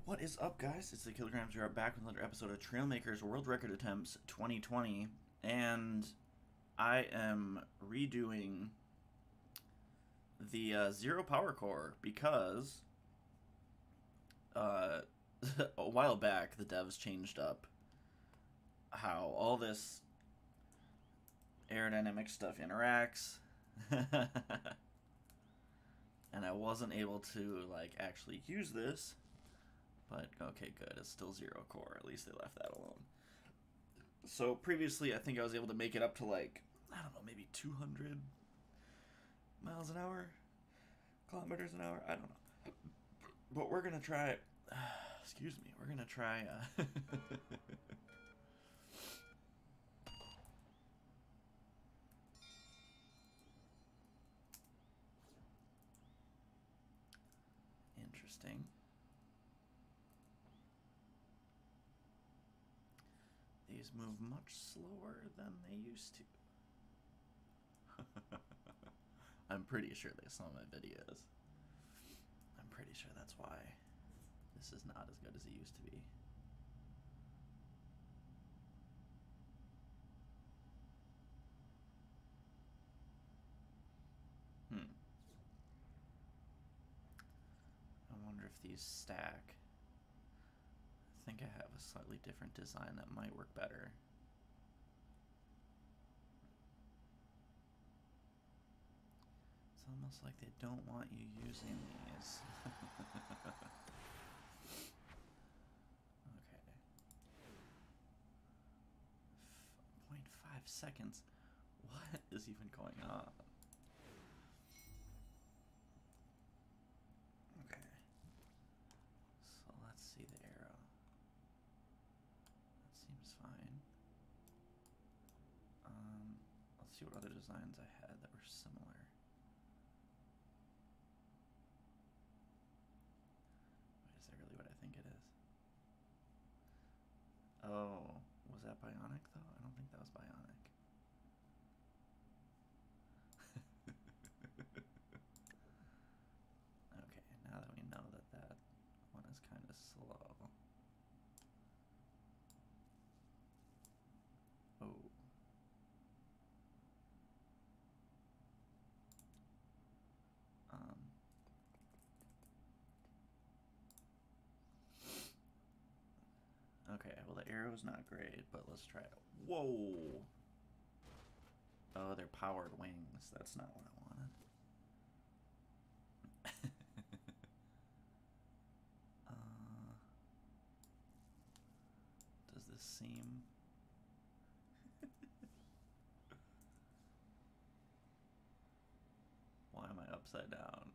What is up, guys? It's the Kilograms. We are back with another episode of Trailmakers World Record Attempts 2020, and I am redoing the Zero Power Core because a while back the devs changed up how all this aerodynamic stuff interacts, and I wasn't able to actually use this. But, okay, good. It's still zero core. At least they left that alone. So, previously, I think I was able to make it up to, I don't know, maybe 200 miles an hour? Kilometers an hour? I don't know. But we're going to try... excuse me. We're going to try... Interesting. These move much slower than they used to. I'm pretty sure they saw my videos. I'm pretty sure that's why this is not as good as it used to be. I wonder if these stack. I think I have a slightly different design that might work better. It's almost like they don't want you using these. Okay. 0.5 seconds. What is even going on? Okay. So let's see the arrow. That seems fine. Let's see what other designs I had that were similar. Wait, is that really what I think it is? Oh, was that bionic though? I don't think that was bionic. Okay, now that we know that that one is kind of slow. Oh. Okay, well the arrow's not great, but let's try it. Whoa! Oh, they're powered wings. That's not what I wanted. Does this seem... Why am I upside down?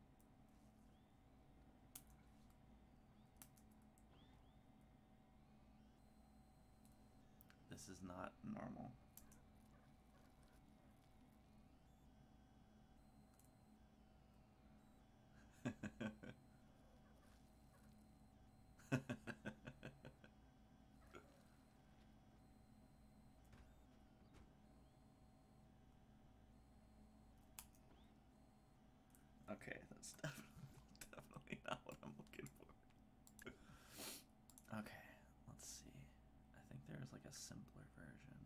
This is not normal. Okay, that's definitely not what I'm looking for. Okay, let's see. I think there's a simpler version.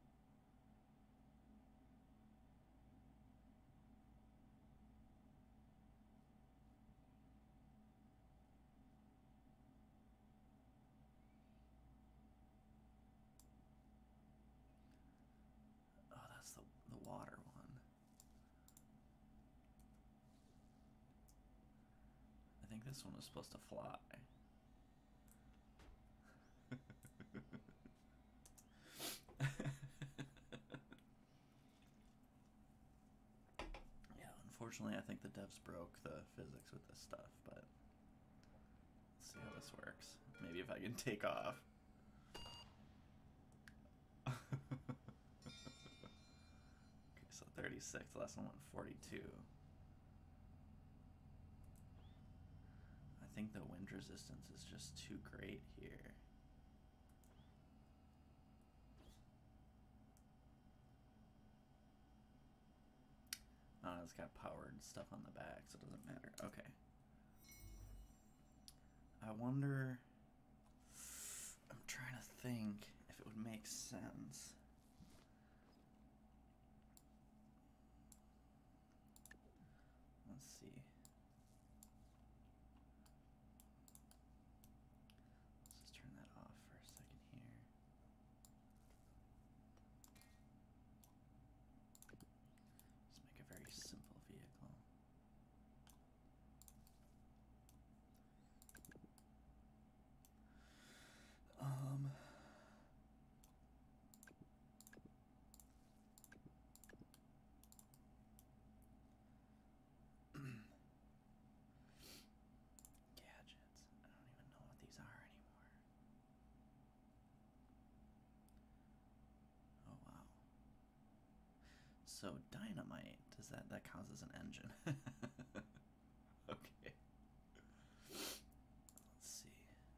Oh, that's the water one. I think this one was supposed to fly. Yeah, unfortunately I think the devs broke the physics with this stuff, but let's see how this works. Maybe if I can take off. Okay, so 36, last one 42. I think the wind resistance is just too great here. Oh, it's got powered stuff on the back, so it doesn't matter. Okay. I wonder. I'm trying to think if it would make sense. Let's see. Let's just turn that off for a second here. Just make a very simple vehicle. Gadgets. I don't even know what these are anymore. Oh wow. So dynamite, does that counts as an engine? Okay. Let's see.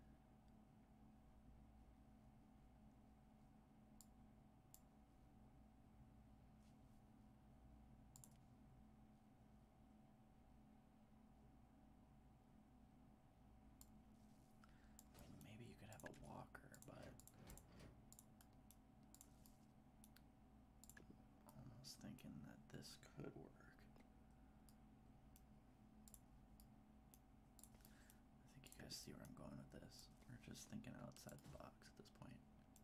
I mean, maybe you could have a walker, but almost thinking that this could work. I think you guys see where I'm going with this. We're just thinking outside the box at this point.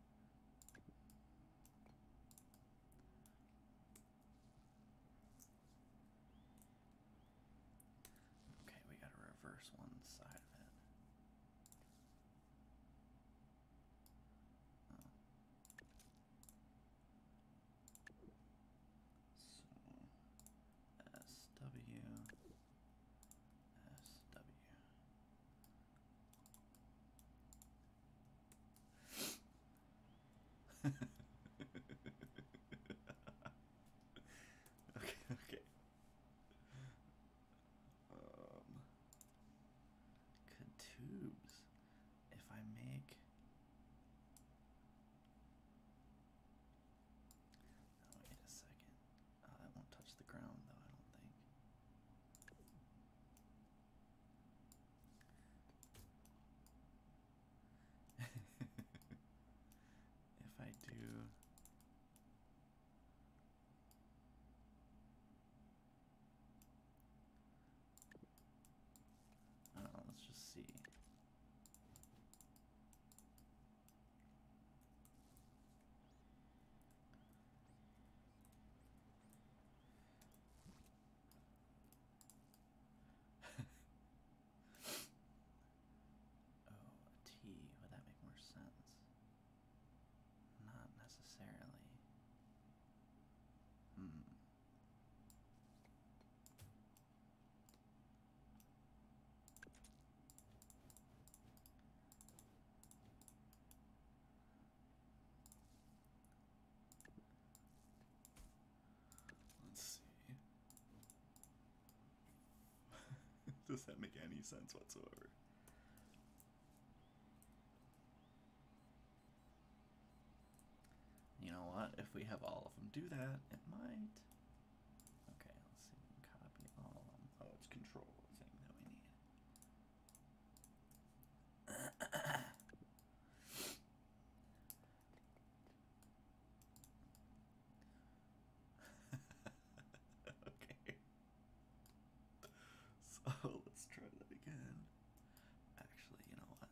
Okay, we gotta reverse one side of it. Oh. So SW. Okay, okay. Could tubes, if I make... Oh, wait a second. Oh, that won't touch the ground, though, I don't think. If I do... I don't know, let's just see. Oh, a T. Would that make more sense? Not necessarily. Let's see. Does that make any sense whatsoever? You know what? If we have all of them do that, it might. Okay, let's see. We can copy all of them. Oh, it's control thing that we need. Okay. So let's try that again. Actually, you know what?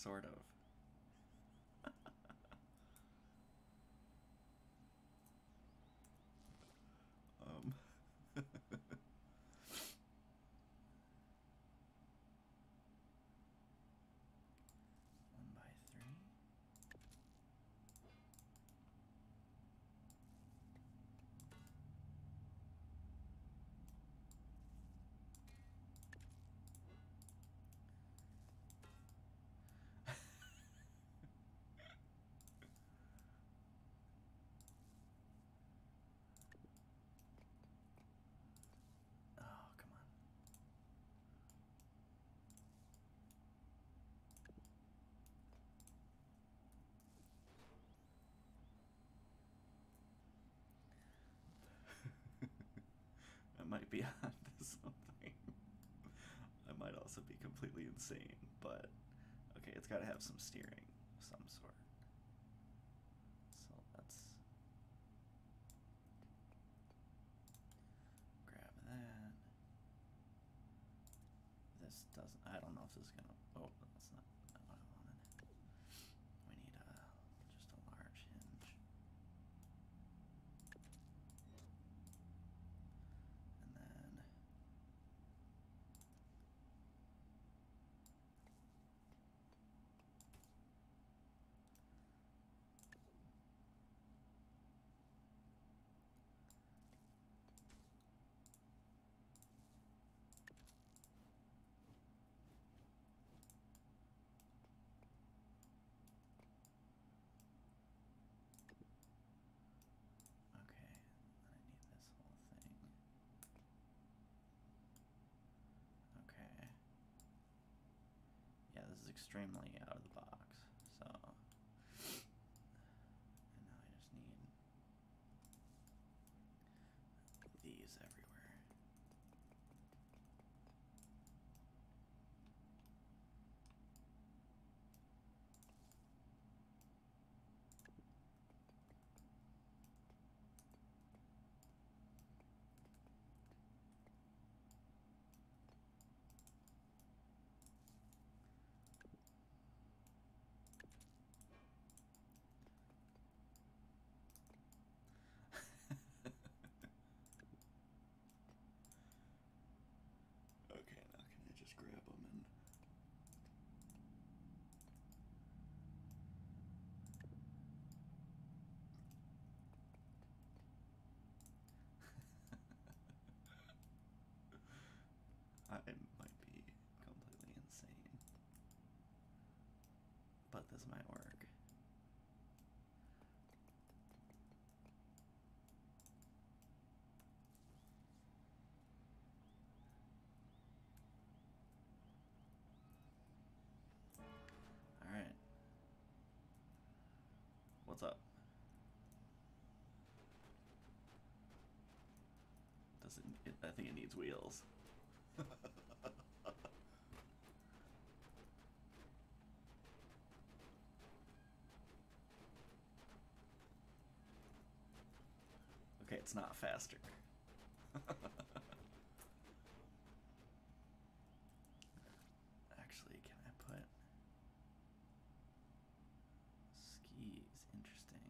Sort of. um. 1 by 3. Oh, come on. I might be onto something. I might also be completely insane, but okay, it's got to have some steering of some sort. So let's grab that. This doesn't, I don't know if this is gonna, oh, that's not what I wanted. We need just a large hinge. And then okay, I need this whole thing. Okay. Yeah, this is extremely out of the box. So, and now I just need these everywhere. Okay, now can I just grab them and I might be completely insane, but this might work. Alright. What's up? Does it, I think it needs wheels. Okay, it's not faster. Actually, can I put skis? Interesting.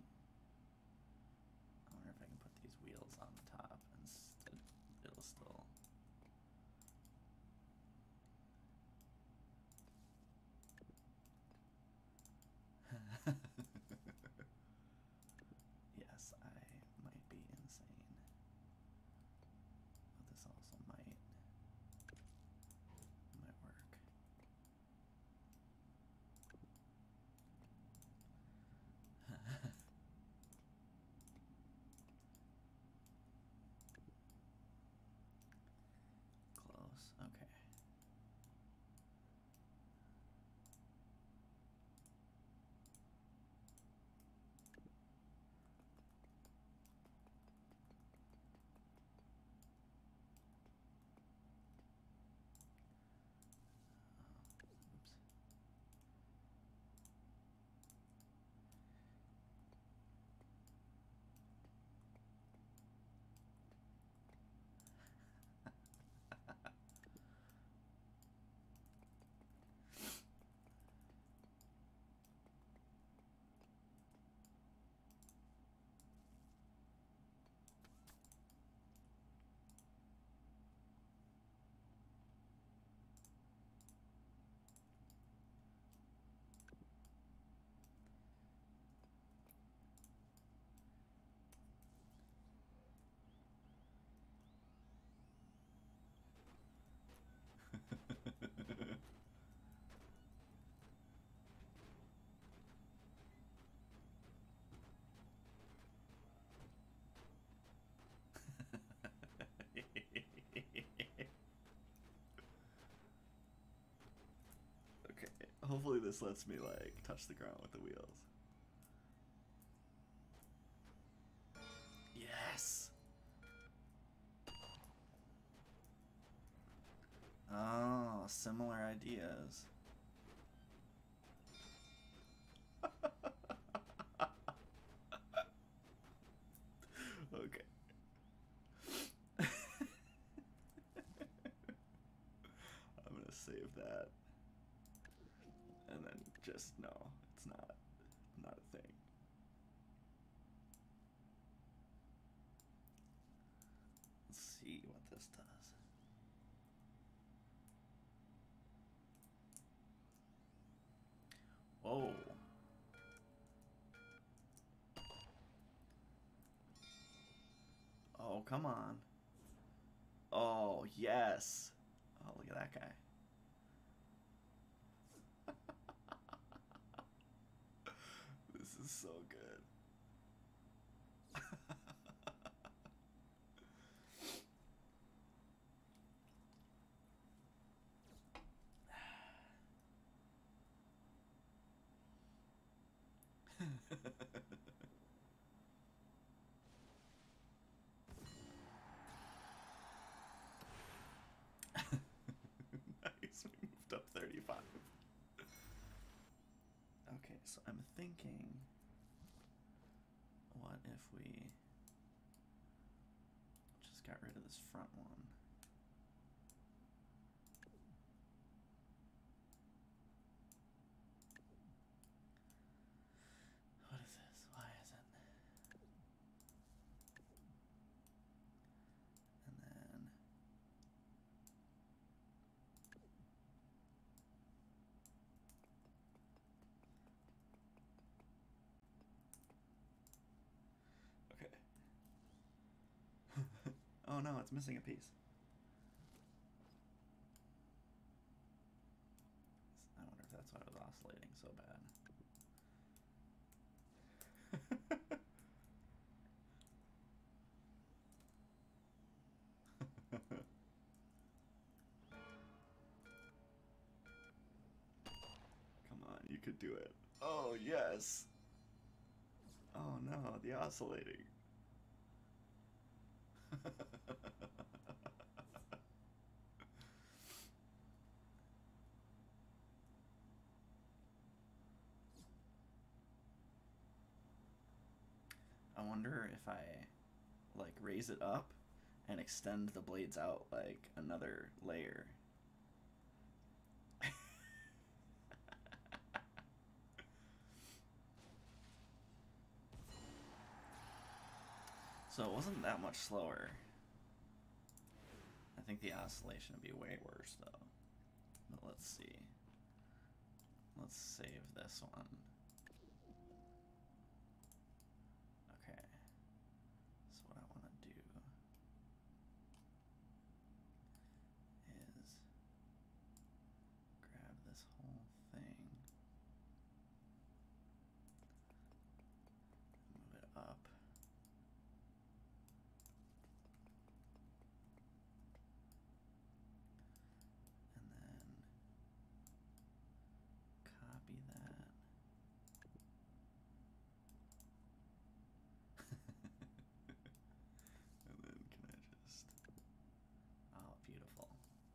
I wonder if I can put these wheels on the top and it'll still. Yes, I might be insane. Hopefully this lets me like touch the ground with the wheels. Yes. Oh, similar ideas. Okay. I'm gonna save that. And then just, no, it's not a thing. Let's see what this does. Whoa. Oh, come on. Oh, yes. Oh, look at that guy. This is so good. Nice, we moved up 35. Okay, so I'm thinking, what if we just got rid of this front one? What is this? Why is it? And then okay. Oh no, it's missing a piece. I wonder if that's why it was oscillating so bad. Come on, you could do it. Oh, yes. Oh no, the oscillating. I wonder if I like raise it up and extend the blades out like another layer. So it wasn't that much slower. I think the oscillation would be way worse though. But let's see. Let's save this one. Okay. So what I want to do is grab this whole thing, move it up. And then copy that. And then can I just, oh, beautiful.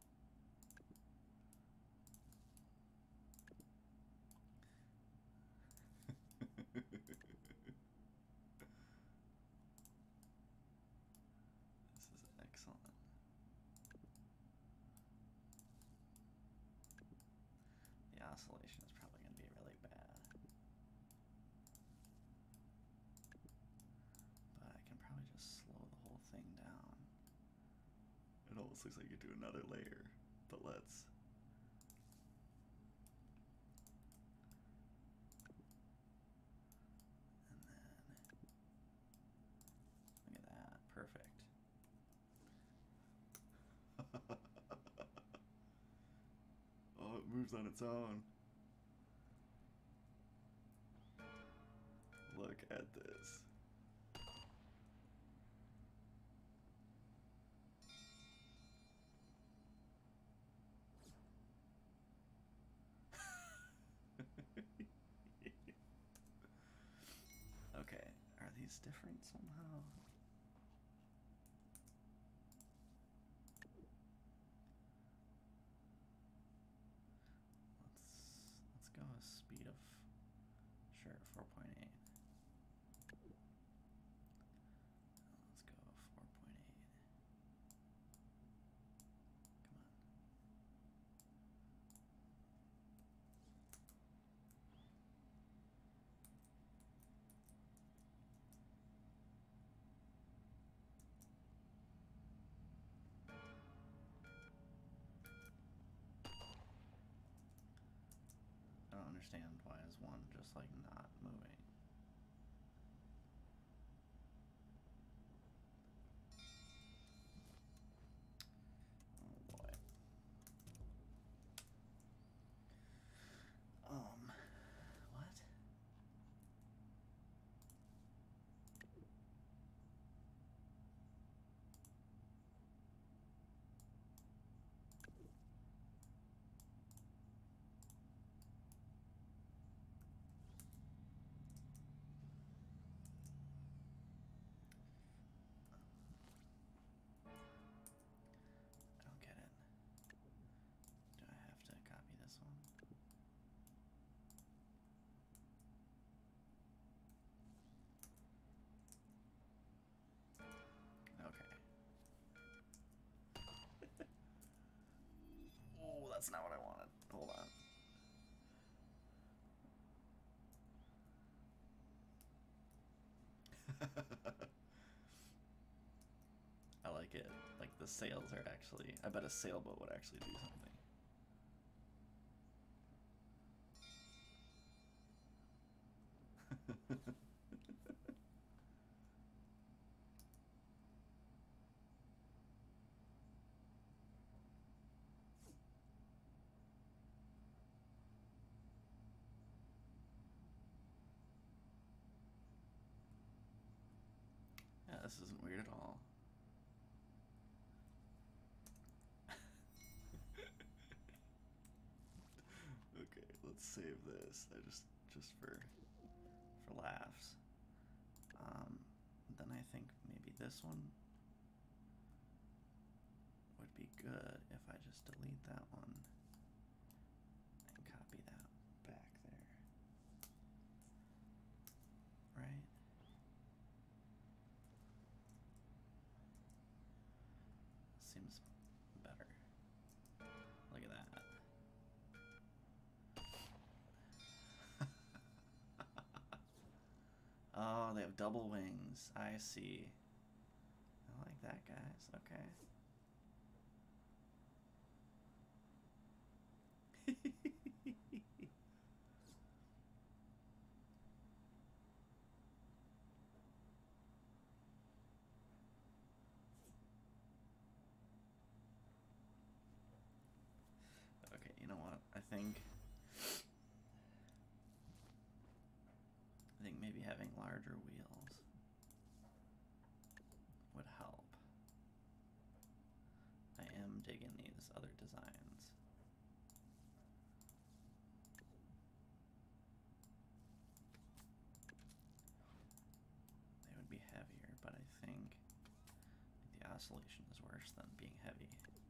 This is excellent. The oscillation is probably going to be really bad. But I can probably just slow the whole thing down. It almost looks like you do another layer, but let's. And then, look at that, perfect. Oh, it moves on its own. Look at this. these different somehow? Let's go with speed of, sure, 4.8. Let's go 4.8. Come on. I don't understand why is one just like not moving. Oh boy. What? I don't get it. Do I have to copy this one? Okay. Oh, that's not what I wanted. Hold on. I like it. Like the sails are actually, I bet a sailboat would actually do something. Yeah, this isn't weird at all. Okay, let's save this. I just for laughs. Then I think maybe this one would be good if I just delete that one and copy that back there. Right? Seems better. Look at that. Oh, they have double wings. I see. I like that, guys. Okay. Okay, you know what? I think maybe having larger wheels would help. I am digging these other designs. They would be heavier, but I think the oscillation is worse than being heavy.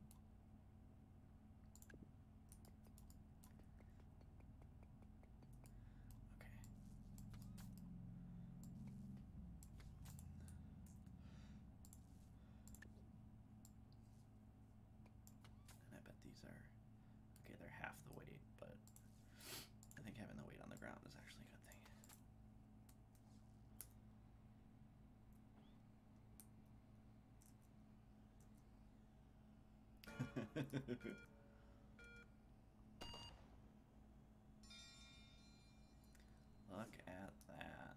Okay. And I bet these are, okay, they're half the weight, but I think having the weight on the ground is actually a good thing. Look at that.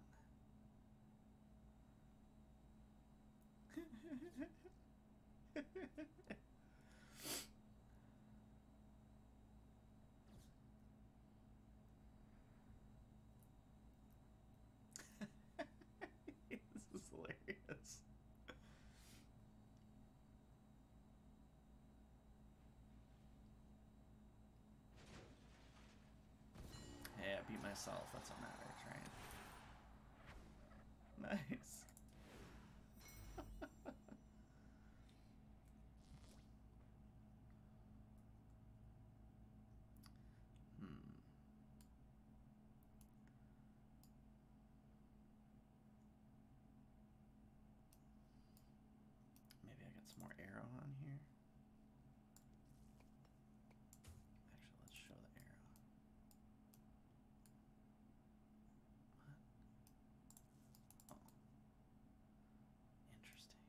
This is hilarious. Hey, I beat myself. That's what matters, right? Nice. more arrow on here. Actually, let's show the arrow. What? Oh. Interesting.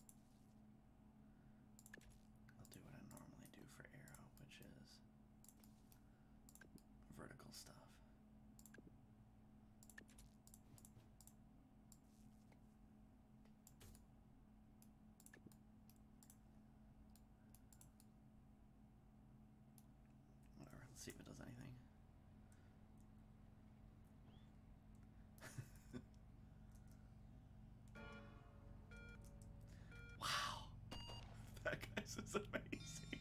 I'll do what I normally do for arrow, which is vertical stuff. Whatever, let's see if it does anything. Wow, that guy's is amazing.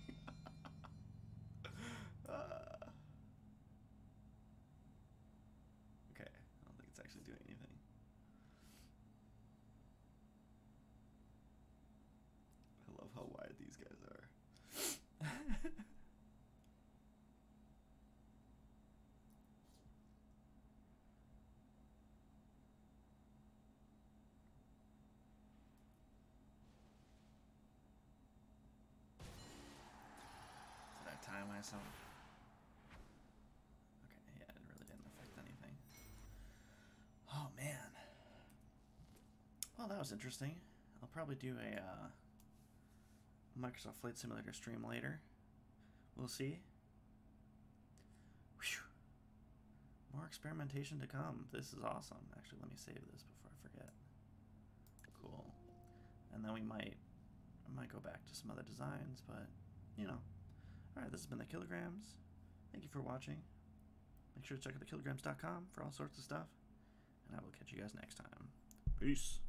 Okay, I don't think it's actually doing anything. I love how wide these guys are. Did I time myself? Okay, yeah, it really didn't affect anything. Oh man. Well, that was interesting. I'll probably do a Microsoft Flight Simulator stream later. We'll see. Whew. More experimentation to come. This is awesome. Actually, let me save this before I forget. Cool. And then I might go back to some other designs, but you know. Alright, this has been the Kilograms. Thank you for watching. Make sure to check out thekilograms.com for all sorts of stuff. And I will catch you guys next time. Peace.